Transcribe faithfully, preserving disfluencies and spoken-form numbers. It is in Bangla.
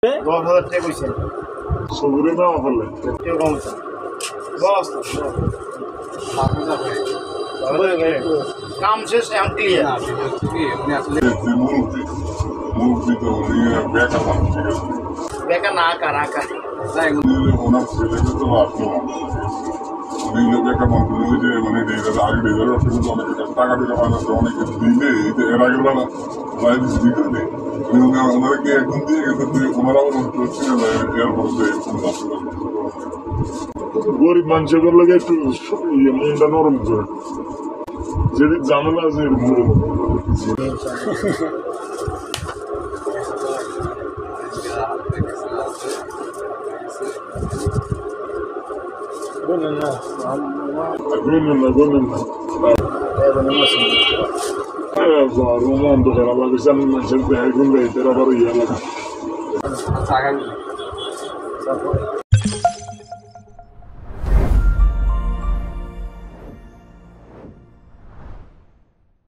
দশ হাজার টাকা কইছেন সবুরে না হলে কেউ কম বস কাম শেষ এখন ক্লিয়ার মুরব্বী তো বেকার মানুষ ঠিক আছে বেকার না আকার আকার ওনার ছেলেকে তো আসলো দিলে বেকার মানুষ যে মানে আগে রেজাল্ট আসলে কিন্তু অনেকের কাছে টাকা টাকা বানাচ্ছে অনেকে দিলে এই যে এর আগের বেলা লাইফ দিতে নেই ওনারাকে একদম দিয়ে গেছে ওনারা করছে না এয়ারপোর্টে গরিব মানুষের লাগে একটু মনটা নরম করে যেদিক ঝামেলা আছে বলেন না বললেন না বললেন না রোমান তো খারাপ লাগে সামনে মানুষের দেয় গুণ দেয় তারা আবার ইয়ে লাগে